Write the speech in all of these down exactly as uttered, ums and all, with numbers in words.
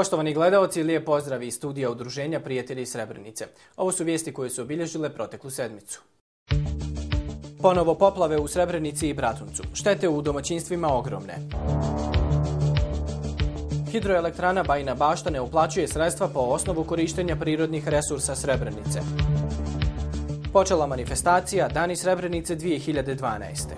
Poštovani gledaoci, lijep pozdrav iz studija Udruženja Prijatelji Srebrenice. Ovo su vijesti koje su obilježile proteklu sedmicu. Ponovo poplave u Srebrenici i Bratuncu. Štete u domaćinstvima ogromne. Hidroelektrana Bajina Bašta ne uplaćuje sredstva po osnovu korištenja prirodnih resursa Srebrenice. Počela manifestacija Dani Srebrenice dvije hiljade dvanaeste.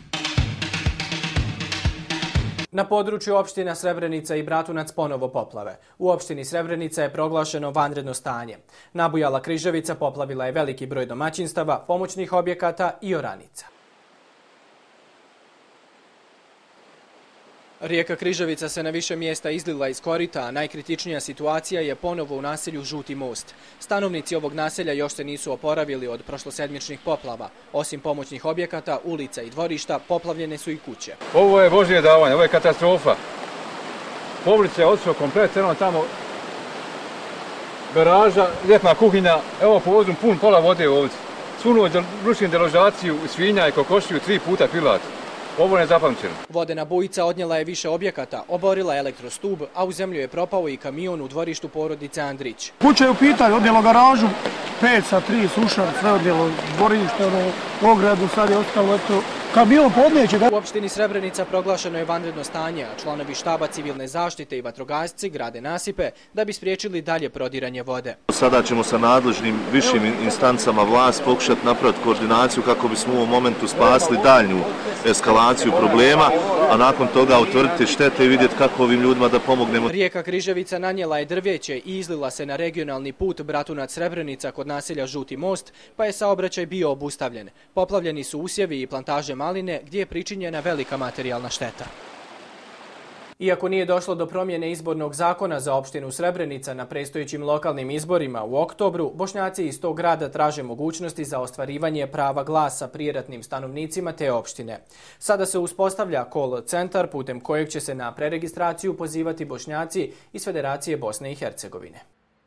Na području opština Srebrenica i Bratunac ponovo poplave. U opštini Srebrenica je proglašeno vanredno stanje. Nabujala Križevica poplavila je veliki broj domaćinstava, pomoćnih objekata i oranica. Rijeka Križevica se na više mjesta izlila iz korita, a najkritičnija situacija je ponovo u naselju Žuti most. Stanovnici ovog naselja još se nisu oporavili od prošlosedmičnih poplava. Osim pomoćnih objekata, ulica i dvorišta, poplavljene su i kuće. Ovo je božje davanje, ovo je katastrofa. Povlice je otišlo kompletno, tamo garaža, ljetna kuhinja, evo po vozu pun pola vode ovdje. Sunuo rušim deložaciju svinja i kokošiju tri puta pilat. Ovo je nezapamćeno. Vodena bujica odnijela je više objekata, oborila elektrostub, a u zemlju je propao i kamion u dvorištu porodice Andrić. Kuća je u pitanju, odnijelo garažu, pet sa tri sušar, sve odnijelo dvorište, ono, ogradu, sad je ostalo, eto, kamion podneće ga. U opštini Srebrenica proglašeno je vanredno stanje, a članovi štaba civilne zaštite i vatrogasci grade nasipe da bi spriječili dalje prodiranje vode. Sada ćemo sa nadležnim višim instancama vlast pokušati napraviti koordinaciju kako bismo u ovom momentu spasili daljnju eskalaciju problema, a nakon toga utvrditi štete i vidjeti kako ovim ljudima da pomognemo. Rijeka Križevica nanijela je drvjeće i izlila se na regionalni put Bratunac-Srebrenica kod naselja Žuti most, pa je saobraćaj bio obustavljen. Poplavljeni su usjevi i plantaže maline, gdje je pričinjena velika materijalna šteta. Iako nije došlo do promjene izbornog zakona za opštinu Srebrenica na predstojećim lokalnim izborima u oktobru, Bošnjaci iz tog grada traže mogućnosti za ostvarivanje prava glasa prijeratnim stanovnicima te opštine. Sada se uspostavlja call centar putem kojeg će se na preregistraciju pozivati Bošnjaci iz Federacije Bosne i Hercegovine.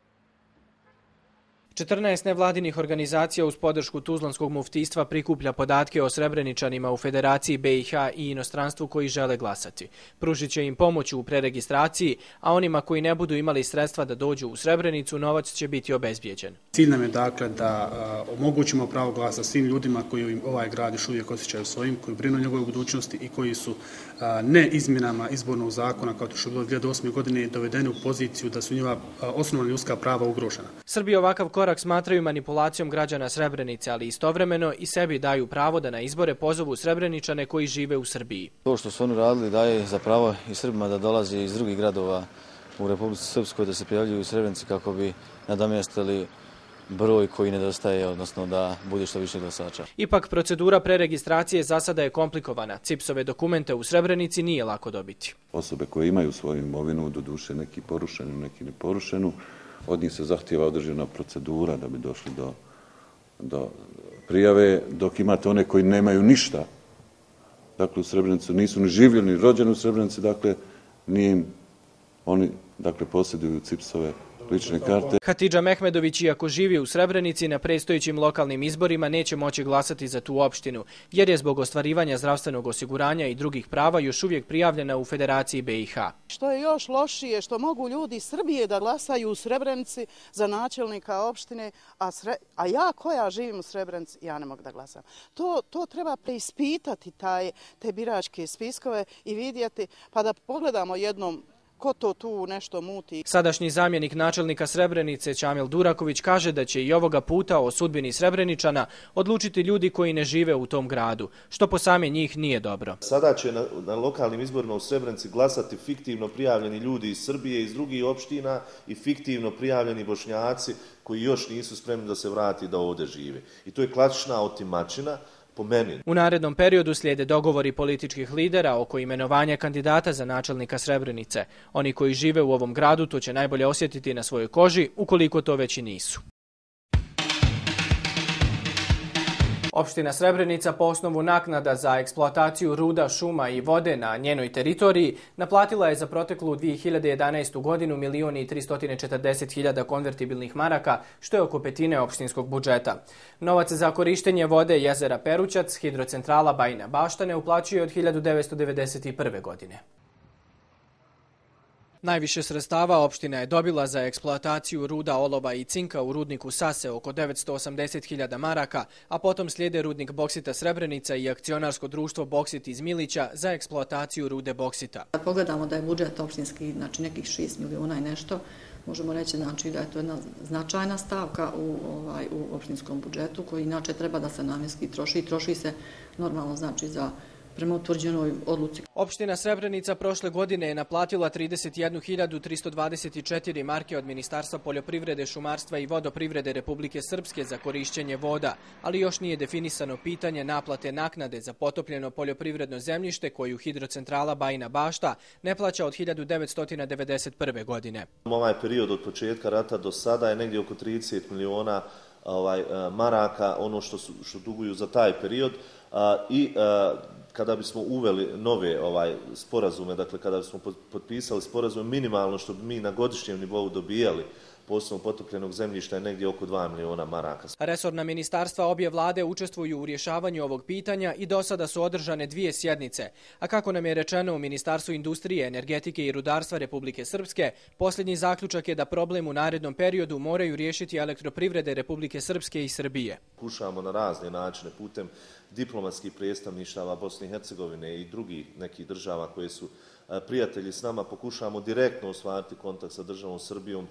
četrnaest nevladinih organizacija uz podršku Tuzlanskog muftijstva prikuplja podatke o Srebreničanima u Federaciji B i H i inostranstvu koji žele glasati. Pružit će im pomoć u preregistraciji, a onima koji ne budu imali sredstva da dođu u Srebrenicu, novac će biti obezbijeđen. Cilj nam je dakle da uh, omogućimo pravo glasa svim ljudima koji ovaj grad još uvijek osjećaju svojim, koji brinu o njegovoj budućnosti i koji su uh, ne izmjenama izbornog zakona kao što je bilo dvije hiljade osme. godine dovedeni u poziciju da su njihova uh, osnovna ljudska prava ugrožena. Srbi ovakav korak smatraju manipulacijom građana Srebrenice, ali istovremeno i sebi daju pravo da na izbore pozovu Srebreničane koji žive u Srbiji. To što su oni radili daje za pravo i Srbima da dolaze iz drugih gradova u Republici Srpskoj da se prijavljuju u Srebrenici kako bi nadomjestili broj koji nedostaje, odnosno da bude što više glasača. Ipak procedura preregistracije za sada je komplikovana. C I P S-ove dokumente u Srebrenici nije lako dobiti. Osobe koje imaju svoju imovinu, doduše neki porušenu, neki neporušenu, od njih se zahtijeva određena procedura da bi došli do, do prijave, dok imate one koji nemaju ništa. Dakle, u Srebrenicu nisu ni živjeli, ni rođeni u Srebrenici, dakle, nije im, oni, dakle, posjeduju C I P S-ove lične karte. Hatidža Mehmedović, iako živi u Srebrenici, na predstojećim lokalnim izborima neće moći glasati za tu opštinu, jer je zbog ostvarivanja zdravstvenog osiguranja i drugih prava još uvijek prijavljena u Federaciji B i H. Što je još lošije, što mogu ljudi iz Srbije da glasaju u Srebrenici za načelnika opštine, a, sre, a ja koja živim u Srebrenici, ja ne mogu da glasam. To, to treba preispitati taj, te biračke spiskove i vidjeti, pa da pogledamo jednom ko to tu nešto muti. Sadašnji zamjenik načelnika Srebrenice Čamil Duraković kaže da će i ovoga puta o sudbini Srebreničana odlučiti ljudi koji ne žive u tom gradu, što po same njih nije dobro. Sada će na, na lokalnim izborima u Srebrenici glasati fiktivno prijavljeni ljudi iz Srbije, iz drugih opština i fiktivno prijavljeni Bošnjaci koji još nisu spremni da se vrati da ovdje žive. I to je klasična otimačina. U narednom periodu slijede dogovori političkih lidera oko imenovanja kandidata za načelnika Srebrenice. Oni koji žive u ovom gradu to će najbolje osjetiti na svojoj koži, ukoliko to već i nisu. Opština Srebrenica po osnovu naknada za eksploataciju ruda, šuma i vode na njenoj teritoriji naplatila je za proteklu dvije hiljade jedanaestu. godinu milion i tristo četrdeset hiljada konvertibilnih maraka, što je oko petine opštinskog budžeta. Novac za korištenje vode jezera Perućac hidrocentrala Bajina Bašta ne uplaćuje od hiljadu devetsto devedeset prve. godine. Najviše sredstava opština je dobila za eksploataciju ruda olova i cinka u rudniku Sase, oko devetsto osamdeset hiljada maraka, a potom slijede rudnik boksita Srebrenica i akcionarsko društvo Boksit iz Milića za eksploataciju rude boksita. Kad pogledamo da je budžet opštinski, znači nekih šest miliona i nešto, možemo reći znači da je to jedna značajna stavka u, ovaj, u opštinskom budžetu koji inače treba da se namjenski troši i troši se normalno znači za prema utvrđenoj odluci. Opština Srebrenica prošle godine je naplatila trideset jednu hiljadu tristo dvadeset četiri marke od Ministarstva poljoprivrede, šumarstva i vodoprivrede Republike Srpske za korišćenje voda, ali još nije definisano pitanje naplate naknade za potopljeno poljoprivredno zemljište koju hidrocentrala Bajina Bašta ne plaća od hiljadu devetsto devedeset prve. godine. Ovaj period od početka rata do sada je negdje oko trideset miliona ovaj, maraka, ono što, su, što duguju za taj period a, i a, kada bismo uveli nove ovaj sporazume, dakle kada bismo potpisali sporazume, minimalno što bi mi na godišnjem nivou dobijali po osnovu potopljenog zemljišta je negdje oko dva miliona maraka. Resorna ministarstva obje vlade učestvuju u rješavanju ovog pitanja i do sada su održane dvije sjednice. A kako nam je rečeno u Ministarstvu industrije, energetike i rudarstva Republike Srpske, posljednji zaključak je da problem u narednom periodu moraju riješiti elektroprivrede Republike Srpske i Srbije. Pokušavamo na razne načine putem diplomatskih predstavništava Bosne i Hercegovine i drugih nekih država koje su prijatelji s nama, pokušavamo direktno ostvariti kontakt sa državom Srbijom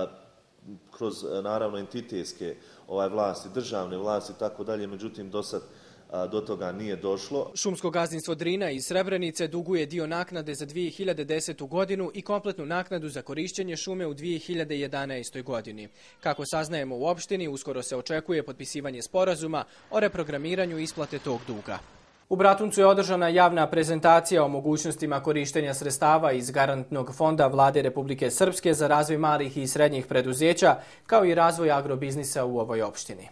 kroz naravno entitetske ovaj vlasti, državne vlasti i tako dalje, međutim do sad do toga nije došlo. Šumsko gazdinstvo Drina iz Srebrenice duguje dio naknade za dvije hiljade desetu. godinu i kompletnu naknadu za korišćenje šume u dvije hiljade jedanaestoj. godini. Kako saznajemo u opštini, uskoro se očekuje potpisivanje sporazuma o reprogramiranju isplate tog duga. U Bratuncu je održana javna prezentacija o mogućnostima korištenja sredstava iz garantnog fonda Vlade Republike Srpske za razvoj malih i srednjih preduzeća, kao i razvoj agrobiznisa u ovoj opštini.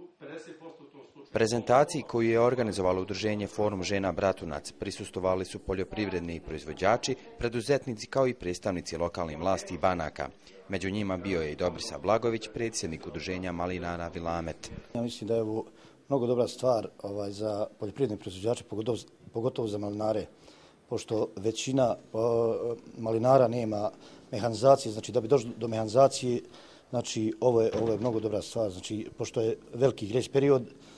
Prezentaciji koju je organizovalo udruženje Forum žena Bratunac prisustvovali su poljoprivredni proizvođači, preduzetnici kao i predstavnici lokalnih vlasti i banaka. Među njima bio je i Dobrisa Blagović, predsjednik udruženja Malinara Vilamet. Ja mislim da je ovo mnogo dobra stvar ovaj, za poljoprivredne proizvođače, pogotovo, pogotovo za malinare, pošto većina o, malinara nema mehanizacije, znači da bi došlo do mehanizacije, znači ovo je, ovo je mnogo dobra stvar, znači pošto je veliki grejs period,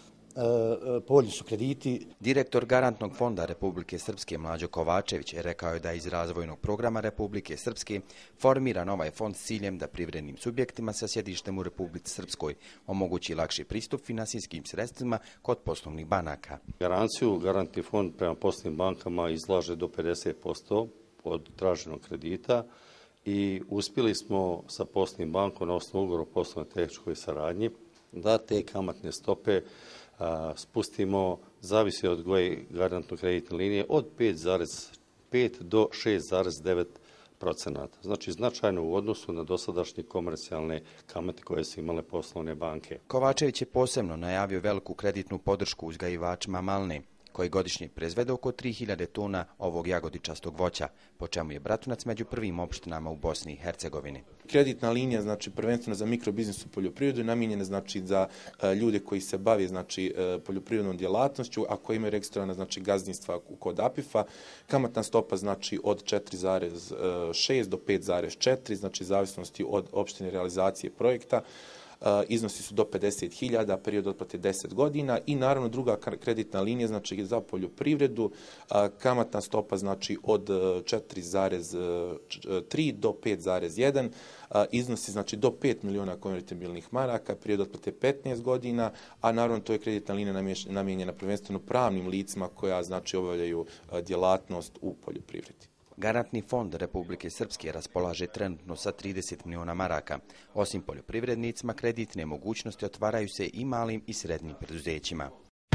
povoljni su krediti. Direktor Garantnog fonda Republike Srpske Mlađo Kovačević rekao je da iz razvojnog programa Republike Srpske formiran ovaj fond s ciljem da privrednim subjektima sa sjedištem u Republici Srpskoj omogući lakši pristup finansijskim sredstvima kod poslovnih banaka. Garanciju Garantni fond prema poslovnim bankama izlaže do pedeset posto od traženog kredita i uspjeli smo sa poslovnim bankom na osnovu ugovora o poslovnoj tehničkoj saradnji da te kamatne stope a, spustimo, zavisi od koje garantno kreditne linije, od pet zarez pet do šest zarez devet procenata. Znači značajno u odnosu na dosadašnje komercijalne kamate koje su imale poslovne banke. Kovačević je posebno najavio veliku kreditnu podršku uzgajivačima malne, koji godišnje proizvede oko tri hiljade tona ovog jagodičastog voća, po čemu je Bratunac među prvim opštinama u Bosni i Hercegovini. Kreditna linija, znači prvenstveno za mikrobiznis u poljoprivredu, namijenjena znači za uh, ljude koji se bave znači uh, poljoprivrednom djelatnošću, a koji imaju registrovana znači gazdinstva kod A P I F-a. Kamatna stopa znači od četiri zarez šest do pet zarez četiri, znači zavisnosti od opštine realizacije projekta. Uh, iznosi su do pedeset hiljada, period otplate deset godina i naravno druga kreditna linija znači za poljoprivredu, uh, kamatna stopa znači od četiri zarez tri do pet zarez jedan, uh, iznosi znači do pet miliona konvertibilnih maraka, period otplate petnaest godina, a naravno to je kreditna linija namijenjena prvenstveno pravnim licima koja znači obavljaju uh, djelatnost u poljoprivredi. Garantni fond Republike Srpske raspolaže trenutno sa trideset miliona maraka. Osim poljoprivrednicima, kreditne mogućnosti otvaraju se i malim i srednjim preduzećima.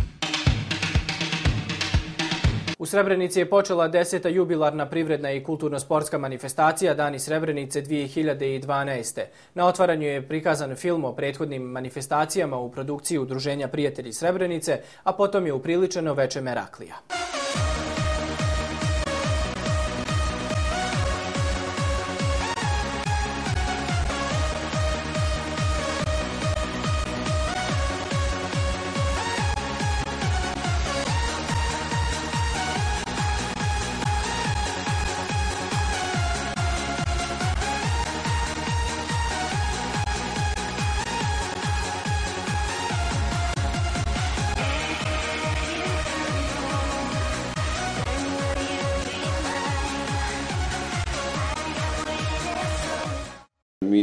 U Srebrenici je počela deseta jubilarna privredna i kulturno-sportska manifestacija Dani Srebrenice dvije hiljade dvanaeste. Na otvaranju je prikazan film o prethodnim manifestacijama u produkciji Udruženja Prijatelji Srebrenice, a potom je upriličeno veče Meraklija.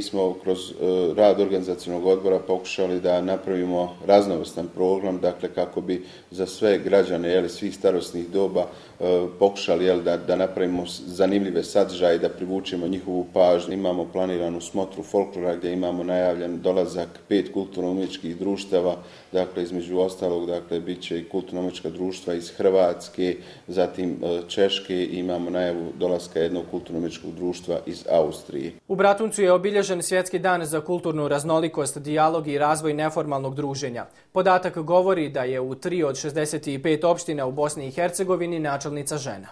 smo kroz rad organizacionog odbora pokušali da napravimo raznovrstan program, dakle kako bi za sve građane, jeli, svih starosnih doba pokušali, jeli, da, da napravimo zanimljive sadržaje i da privučemo njihovu pažnju. Imamo planiranu smotru folklora gdje imamo najavljen dolazak pet kulturno-umjetničkih društava, dakle između ostalog, dakle bit će i kulturno-umjetnička društva iz Hrvatske, zatim Češke i imamo najavu dolaska jednog kulturno-umjetničkog društva iz Austrije. U Bratuncu je obilježen Svjetski dan za kulturnu raznolikost, dijalog i razvoj neformalnog druženja. Podatak govori da je u tri od šezdeset pet opština u Bosni i Hercegovini načelnica žena.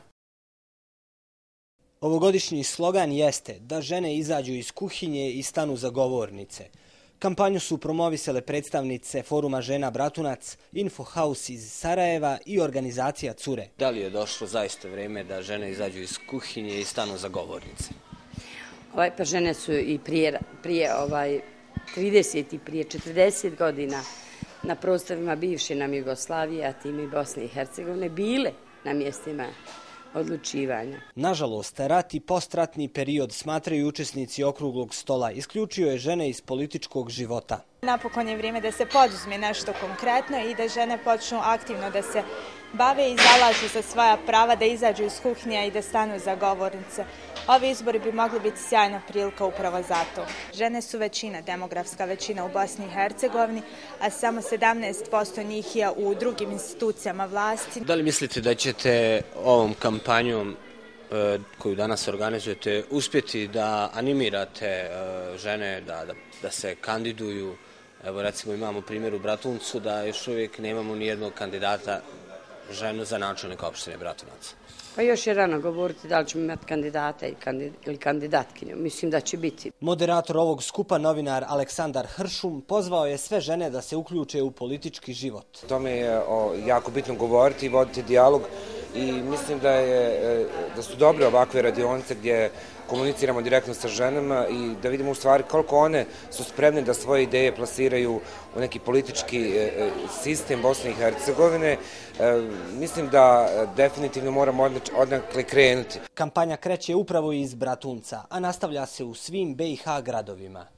Ovogodišnji slogan jeste da žene izađu iz kuhinje i stanu za govornice. Kampanju su promovisale predstavnice Foruma žena Bratunac, Infohaus iz Sarajeva i organizacija Cure. Da li je došlo zaista vrijeme da žene izađu iz kuhinje i stanu za govornice? Ovaj, pa žene su i prije, prije ovaj, trideset i prije četrdeset godina na prostorima bivše nam Jugoslavije, a time i Bosne i Hercegovine, bile na mjestima odlučivanja. Nažalost, rat i postratni period, smatraju učesnici okruglog stola, isključio je žene iz političkog života. Napokon je vrijeme da se poduzme nešto konkretno i da žene počnu aktivno da se bave i zalažu za svoja prava, da izađu iz kuhinja i da stanu za govornice. Ovi izbori bi mogli biti sjajna prilika upravo za to. Žene su većina, demografska većina u Bosni i Hercegovini, a samo sedamnaest posto njih je u drugim institucijama vlasti. Da li mislite da ćete ovom kampanjom koju danas organizujete uspjeti da animirate žene da, da, da se kandiduju? Evo recimo imamo primjer u Bratuncu da još uvijek nemamo ni jednog kandidata ženu za načelnika opštine Bratunac. Pa još je rano govoriti da li ćemo imati kandidata ili kandidatkinju. Mislim da će biti. Moderator ovog skupa, novinar Aleksandar Hršum, pozvao je sve žene da se uključe u politički život. Tome je jako bitno govoriti i voditi dijalog i mislim da, je, da su dobre ovakve radionice gdje komuniciramo direktno sa ženama i da vidimo u stvari koliko one su spremne da svoje ideje plasiraju u neki politički sistem Bosne i Hercegovine. Mislim da definitivno moramo odnakle krenuti. Kampanja kreće upravo iz Bratunca, a nastavlja se u svim B i H gradovima.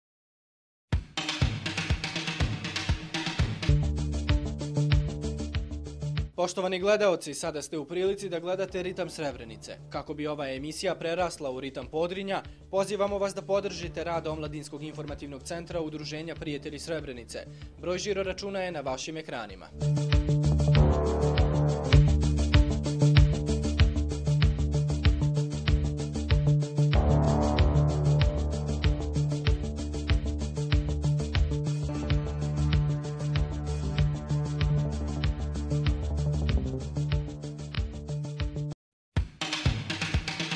Poštovani gledaoci, sada ste u prilici da gledate Ritam Srebrenice. Kako bi ova emisija prerasla u Ritam Podrinja, pozivamo vas da podržite rad Omladinskog informativnog centra Udruženja Prijatelji Srebrenice. Broj žiro računa je na vašim ekranima.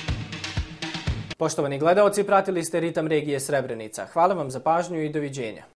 Poštovani gledaoci, pratili ste Ritam regije Srebrenica. Hvala vam za pažnju i doviđenja.